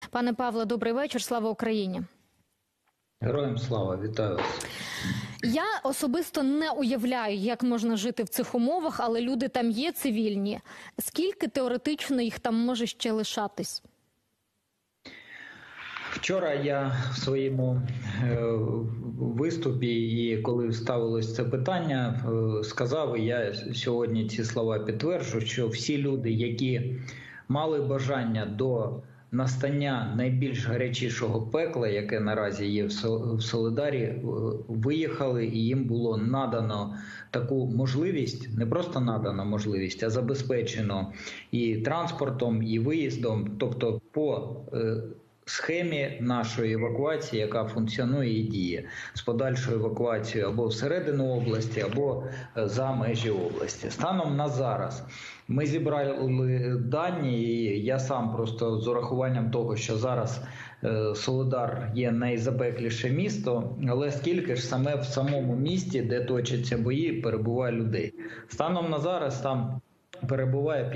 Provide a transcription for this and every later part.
Пане Павле, добрий вечір. Слава Україні. Героям слава, вітаю вас. Я особисто не уявляю, як можна жити в цих умовах, але люди там є цивільні. Скільки теоретично їх там може ще лишатись? Вчора я в своєму виступі, і коли ставилось це питання, сказав, і я сьогодні ці слова підтверджу, що всі люди, які мали бажання до настання найбільш гарячішого пекла, яке наразі є в Солидарі, виїхали, і їм було надано таку можливість, не просто надано можливість, а забезпечено і транспортом, і виїздом, тобто по схемі нашої евакуації, яка функціонує і діє, з подальшою евакуацією або всередину області, або за межі області. Станом на зараз ми зібрали дані, і я сам просто з урахуванням того, що зараз Солидар є найзапекліше місто, але скільки ж саме в самому місті, де точаться бої, перебуває людей. Станом на зараз там перебуває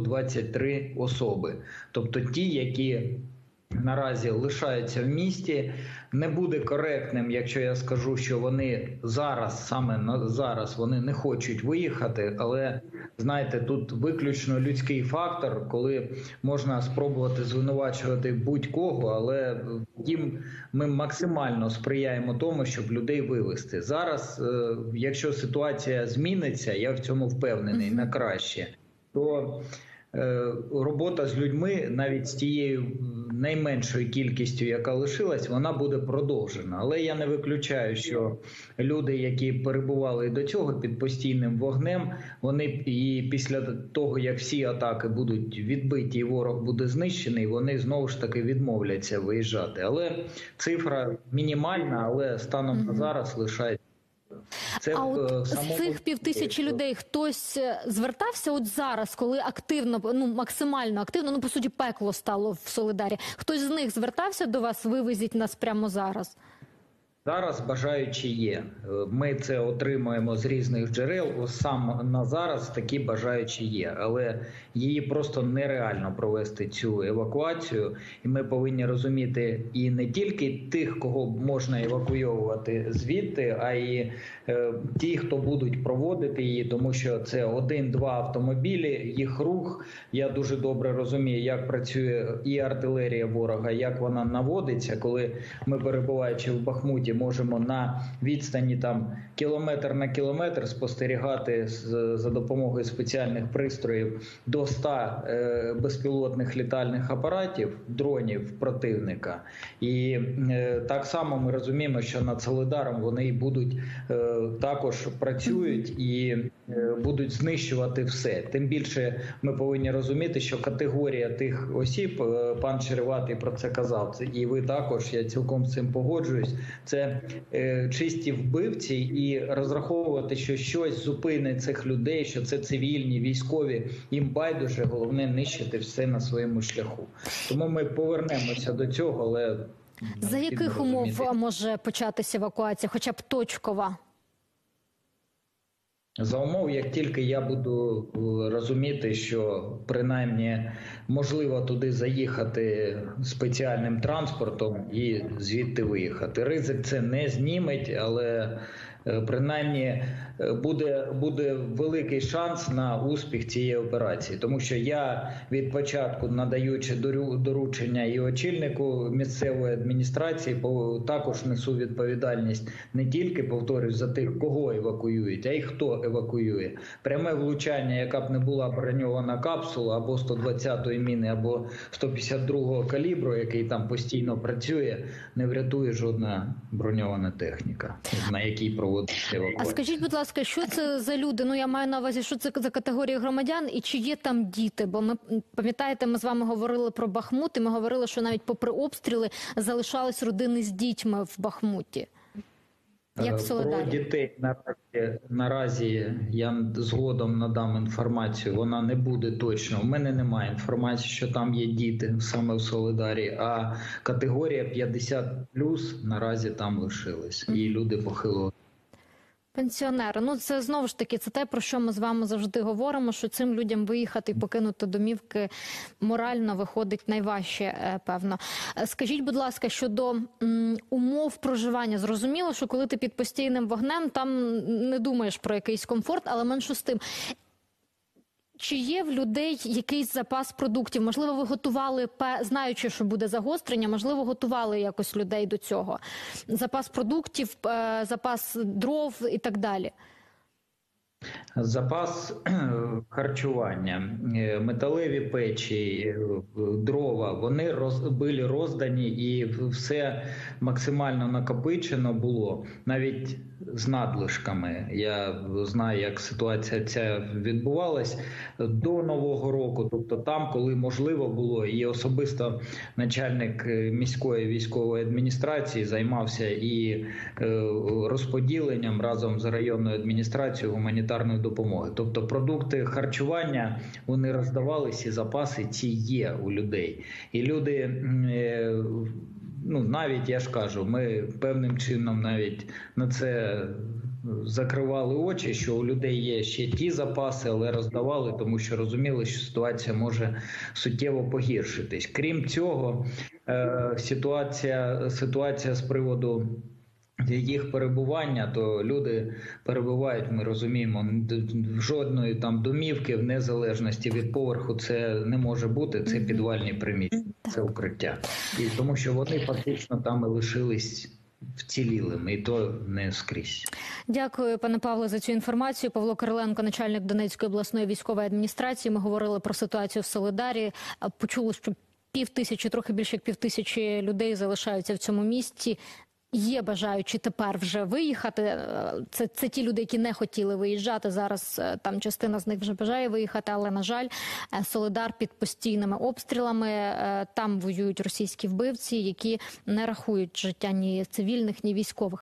523 особи, тобто ті, які наразі лишаються в місті. Не буде коректним, якщо я скажу, що вони зараз, саме зараз, вони не хочуть виїхати, але, знаєте, тут виключно людський фактор, коли можна спробувати звинувачувати будь-кого, але їм ми максимально сприяємо тому, щоб людей вивезти. Зараз, якщо ситуація зміниться, я в цьому впевнений, на краще, то робота з людьми, навіть з тією найменшою кількістю, яка лишилась, вона буде продовжена. Але я не виключаю, що люди, які перебували до цього під постійним вогнем, вони і після того, як всі атаки будуть відбиті і ворог буде знищений, вони знову ж таки відмовляться виїжджати. Але цифра мінімальна, але станом на зараз лишається. А от з цих 5000 людей хтось звертався от зараз, коли активно, максимально активно, по суті, пекло стало в Солидарі. Хтось з них звертався до вас, вивезіть нас прямо зараз? Зараз бажаючі є. Ми це отримуємо з різних джерел. Сам на зараз такі бажаючі є. Але її просто нереально провести, цю евакуацію. І ми повинні розуміти і не тільки тих, кого можна евакуйовувати звідти, а й ті, хто будуть проводити її. Тому що це 1-2 автомобілі, їх рух. Я дуже добре розумію, як працює і артилерія ворога, як вона наводиться, коли ми, перебуваючи в Бахмуті, можемо на відстані там кілометр на кілометр спостерігати за допомогою спеціальних пристроїв до 100 безпілотних літальних апаратів, дронів противника. І так само ми розуміємо, що над Солидаром вони будуть також працюють і будуть знищувати все. Тим більше ми повинні розуміти, що категорія тих осіб, пан Череватий про це казав, і ви також, я цілком з цим погоджуюсь, це чисті вбивці, і розраховувати, що щось зупинить цих людей, що це цивільні, військові, їм байдуже, головне нищити все на своєму шляху. Тому ми повернемося до цього, але... За яких умов може початися евакуація, хоча б точкова? За умов, як тільки я буду розуміти, що принаймні можливо туди заїхати спеціальним транспортом і звідти виїхати. Ризик це не зніметь, але принаймні буде великий шанс на успіх цієї операції. Тому що я від початку, надаючи доручення і очільнику місцевої адміністрації, також несу відповідальність не тільки, повторюсь, за тих, кого евакуюють, а й хто евакуює. Пряме влучання, яка б не була броньована капсула, або 120-ї міни, або 152-го калібру, який там постійно працює, не врятує жодна броньована техніка, на якій проводиться евакуація. А скажіть, будь ласка, що це за люди? Я маю на увазі, що це за категорія громадян і чи є там діти? Бо ми, пам'ятаєте, ми з вами говорили про Бахмут, і ми говорили, що навіть попри обстріли залишались родини з дітьми в Бахмуті. Як в Солидарі? Про дітей наразі я згодом надам інформацію, вона не буде точно. У мене немає інформації, що там є діти саме в Солидарі, а категорія 50+ наразі там лишилась, і люди похилого. Пенсіонери. Ну, це знову ж таки, це те, про що ми з вами завжди говоримо, що цим людям виїхати і покинути домівки морально виходить найважче, певно. Скажіть, будь ласка, щодо умов проживання. Зрозуміло, що коли ти під постійним вогнем, там не думаєш про якийсь комфорт, але менше з тим. Чи є в людей якийсь запас продуктів? Можливо, ви готували, знаючи, що буде загострення, можливо, готували якось людей до цього? Запас продуктів, запас дров і так далі? Запас харчування, металеві печі, дрова, вони були роздані і все максимально накопичено було, навіть з надлишками. Я знаю, як ситуація ця відбувалась до Нового року, тобто там, коли можливо було, і особисто начальник міської військової адміністрації займався і розподіленням разом з районною адміністрацією гуманітарної допомоги. Тобто продукти харчування, вони роздавалися, і запаси ці є у людей. І люди, ну навіть, я ж кажу, ми певним чином навіть на це закривали очі, що у людей є ще ті запаси, але роздавали, тому що розуміли, що ситуація може суттєво погіршитись. Крім цього, ситуація з приводу їх перебування, то люди перебувають, ми розуміємо, жодної там домівки в незалежності від поверху це не може бути, це підвальні приміщення, це укриття. І тому що вони фактично там і лишились вцілілими, і то не скрізь. Дякую, пане Павле, за цю інформацію. Павло Кириленко, начальник Донецької обласної військової адміністрації. Ми говорили про ситуацію в Солидарі. Почули, що 5000, трохи більше як 5000 людей залишаються в цьому місті. Є бажаючі тепер вже виїхати. Це ті люди, які не хотіли виїжджати. Зараз там частина з них вже бажає виїхати, але, на жаль, Солидар під постійними обстрілами. Там воюють російські вбивці, які не рахують життя ні цивільних, ні військових.